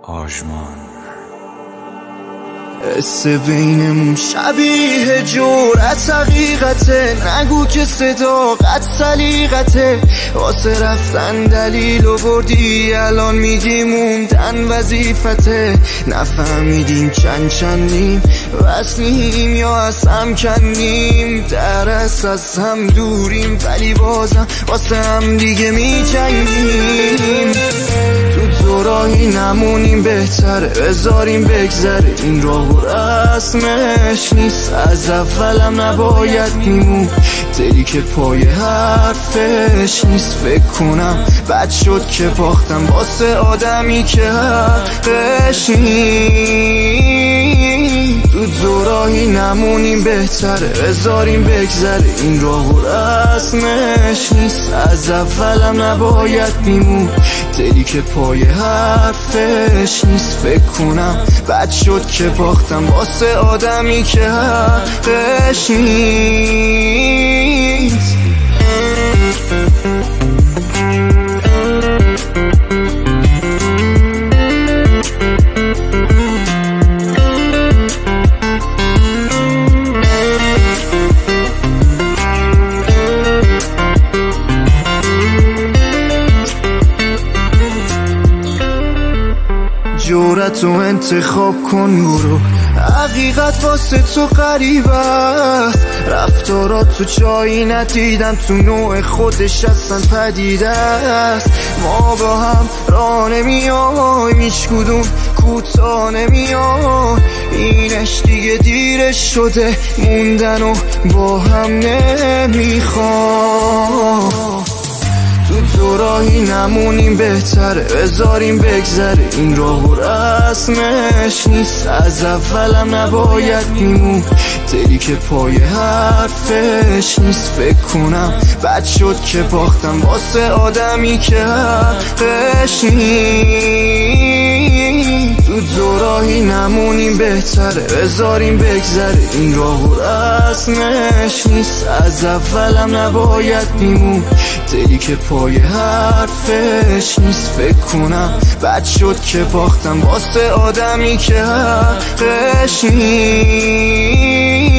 آژمان. حس بینمون شبیه جرأت حقیقته، نگو که صداقت سلیقته، واسه رفتن دلیل آوردی الان میگی موندن وظیفته. نفهمیدیم چندیم وصلیم یا از هم کنیم، درست از هم دوریم ولی بازم واسه هم دیگه میجنگیم. تو راهی نمونیم بهتره بذاریم بگذره، این راه و رسمش نیست، از اولم نباید میمون دلی که پای حرفش نیست. فکر کنم بد شد که باختم واسه آدمی که حقش نیست. تو راهی نمونیم بهتره بذاریم بگذره، این راه و رسمش نیست، از اولم نباید میمون دلی که پای حرفش نیست. فکر کنم بد شد که باختم واسه آدمی که حقش نیست. جرأت رو انتخاب کن برو، حقیقت واسه تو غریب است، رفتارات تو جایی ندیدم تو نوع خودش اصلا پدیده است. ما با هم راه نمیایم هیچ کدوم کوتاه نمیایم، اینش دیگه دیرش شده موندن و با هم نمیخوام. تو راهی نمونیم بهتره بذاریم بگذره، این راه و رسمش نیست، از اولم نباید میمون دلی که پای حرفش نیست. فکر کنم بد شد که باختم واسه آدمی که حقش نیست. تو راهی نمونیم بهتره بذاریم بگذره، این راه و رسمش نیست، از اولم نباید میمون دلی که پای حرفش نیست. فکر کنم بد شد که باختم واسه آدمی که حقش نیست.